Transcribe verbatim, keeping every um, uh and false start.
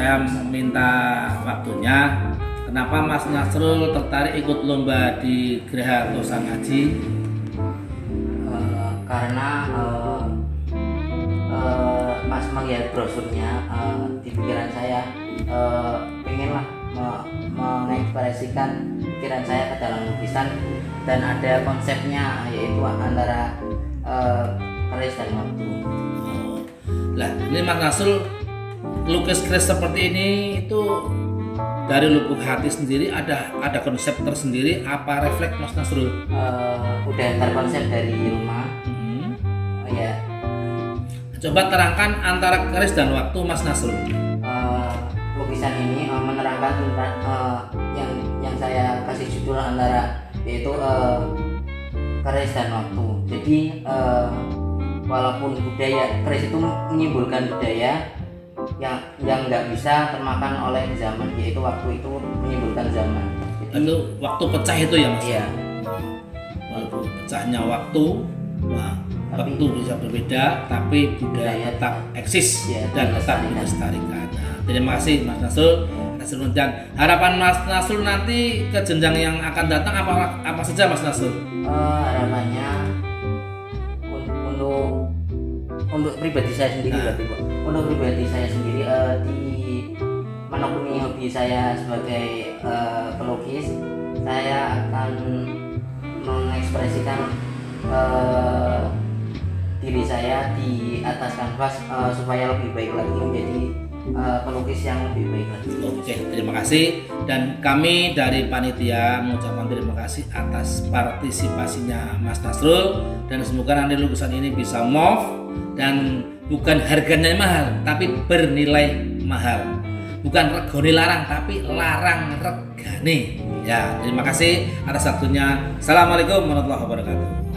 saya minta waktunya. Kenapa Mas Nasrul tertarik ikut lomba di Geraha Tosa Ngaji? Uh, karena uh, uh, pas melihat brosurnya, uh, di pikiran saya uh, pengenlah me- mengekspresikan pikiran saya ke dalam lukisan, dan ada konsepnya yaitu antara uh, keris dan waktu. Lah, ini Mas Nasrul lukis keris seperti ini itu dari lubuk hati sendiri, ada ada konsep tersendiri, apa refleks Mas Nasrul? Uh, udah terkonsep dari rumah. Hmm. Uh, ya. Coba terangkan antara keris dan waktu Mas Nasrul. Uh, lukisan ini uh, menerangkan tentang uh, yang yang saya kasih judul antara yaitu uh, keris dan waktu. Jadi uh, walaupun budaya, keris itu menyimbolkan budaya yang yang nggak bisa termakan oleh zaman, yaitu waktu itu menyimbolkan zaman. Jadi, itu waktu pecah itu ya Mas? Iya. Walaupun pecahnya waktu, nah, Tapi, waktu bisa berbeda, tapi budaya tetap eksis ya, dan tetap dilestarikan. Nah, terima kasih Mas Nasrul. Nasrul, dan harapan Mas Nasrul nanti ke jenjang yang akan datang apa apa saja Mas Nasrul? Uh, harapannya un- untuk untuk pribadi saya sendiri, Nah. berarti Pak. Untuk pribadi saya sendiri uh, di menekuni hobi saya sebagai uh, pelukis, saya akan mengekspresikan uh, diri saya di atas kanvas uh, supaya lebih baik lagi, menjadi uh, pelukis yang lebih baik lagi. Oke, terima kasih. Dan kami dari panitia mengucapkan terima kasih atas partisipasinya Mas Nasrul, dan semoga nanti lukisan ini bisa move dan bukan harganya mahal tapi bernilai mahal. Bukan regone larang tapi larang regane. Ya, terima kasih atas waktunya. Assalamualaikum warahmatullahi wabarakatuh.